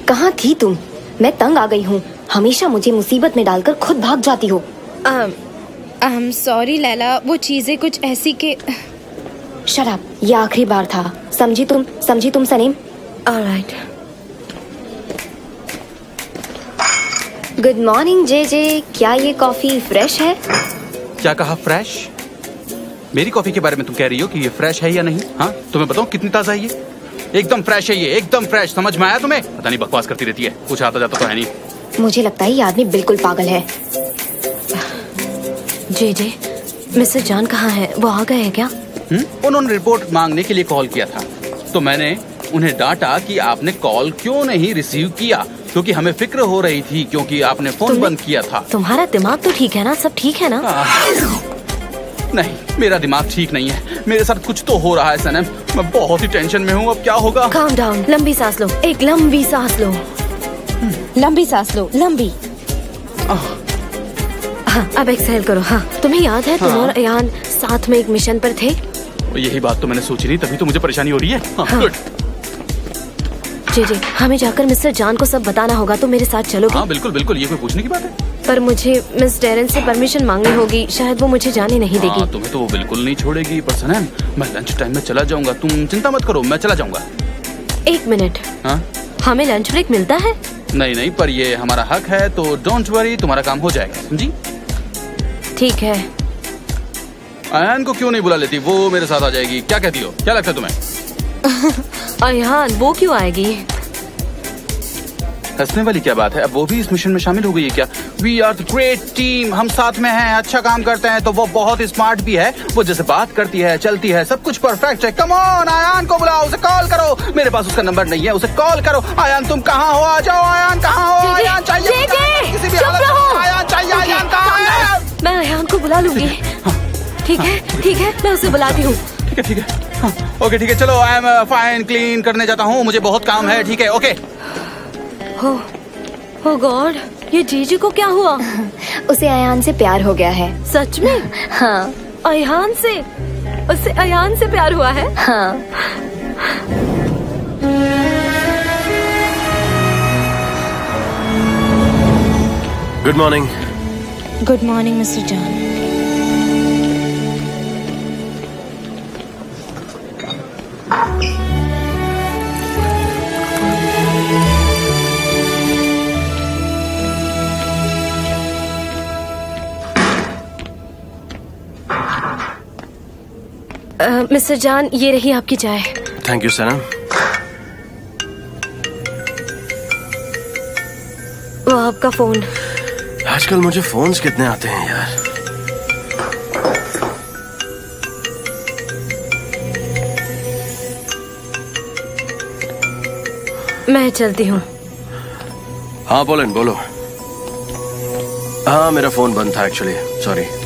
कहाँ थी तुम? मैं तंग आ गई हूँ। हमेशा मुझे मुसीबत में डालकर खुद भाग जाती हो। सॉरी लैला, वो चीजें कुछ ऐसी के। शट अप, ये आखिरी बार था। समझी तुम Sanim? Alright. Good morning Jay. क्या ये कॉफी फ्रेश है? क्या कहा फ्रेश? मेरी कॉफी के बारे में तुम कह रही हो कि ये फ्रेश है या नहीं? हाँ, तुम्हें बताऊं कितनी ताजा है ये? एकदम फ्रेश है ये, एकदम फ्रेश। समझ में आया तुम्हें? पता नहीं बकवास करती रहती है, कुछ आता जाता तो है नहीं। मुझे लगता है ये आदमी बिल्कुल पागल है। जे मिस्टर जान कहाँ है? वो आ गए हैं क्या? उन्होंने रिपोर्ट मांगने के लिए कॉल किया था, तो मैंने उन्हें डांटा कि आपने कॉल क्यों नहीं रिसीव किया, क्योंकि हमें फिक्र हो रही थी क्योंकि आपने फोन बंद किया था। तुम्हारा दिमाग तो ठीक है ना? सब ठीक है ना? नहीं, मेरा दिमाग ठीक नहीं है। मेरे साथ कुछ तो हो रहा है सनम। मैं बहुत ही टेंशन में हूँ। अब क्या होगा? काम डाउन, लंबी सांस लो, एक लंबी सांस लो। लंबी सांस लो, लंबी। हाँ, अब एक्सहेल करो। हाँ, तुम्हें याद है तुम और अयान साथ में एक मिशन पर थे? यही बात तो मैंने सोची नहीं, तभी तो मुझे परेशानी हो रही है। हाँ। गुड। जे हमें जाकर मिस्टर जान को सब बताना होगा, तो मेरे साथ चलोगे? हाँ बिल्कुल बिल्कुल, ये कोई पूछने की बात है? पर मुझे मिस डेरेन से परमिशन मांगनी होगी, शायद वो मुझे जाने नहीं देगी। तुम्हें तो वो बिल्कुल नहीं छोड़ेगी। पर सनम, मैं लंच टाइम में चला जाऊंगा, तुम चिंता मत करो, मैं चला जाऊंगा। एक मिनट। हाँ? हमें लंच ब्रेक मिलता है? नहीं, पर ये हमारा हक है, तो डोंट वरी, तुम्हारा काम हो जाएगा, समझी? ठीक है। अयान को क्यों नहीं बुला लेती? वो मेरे साथ आ जाएगी। क्या कहती हो? क्या लगता है तुम्हें? अयान वो क्यों आएगी? हंसने वाली क्या बात है? अब वो भी इस मिशन में शामिल हो गई है क्या? We are the great team, हम साथ में हैं, अच्छा काम करते हैं। तो वो बहुत स्मार्ट भी है, वो जैसे बात करती है, चलती है, सब कुछ परफेक्ट है। कम ऑन, अयान को बुलाओ, उसे कॉल करो। मेरे पास उसका नंबर नहीं है, उसे कॉल करो। अयान तुम कहाँ हो? आ जाओ। अयान कहाँ हो? अयान चाहिए, किसी भी हालत में अयान चाहिए। अयान कहाँ है? मैं अयान को बुला लूंगी। ठीक है, मैं उसे बुलाती हूँ। ठीक है। हाँ, ओके ठीक है, चलो। आई एम फाइन, क्लीन करने जाता हूँ, मुझे बहुत काम है। ठीक है, ओके। Oh God, ये जीजी को क्या हुआ? उसे अयान से प्यार हो गया है। सच में? हाँ। अयान से? उसे अयान से प्यार हुआ है? हाँ। Good morning. Good morning mister Jaan. Mister Jaan, ये रही आपकी चाय। Thank you Sanam. वो आपका फोन। आजकल मुझे फोन्स कितने आते हैं यार। मैं चलती हूँ। हाँ पोलन, बोलो। हाँ, मेरा फोन बंद था एक्चुअली, सॉरी।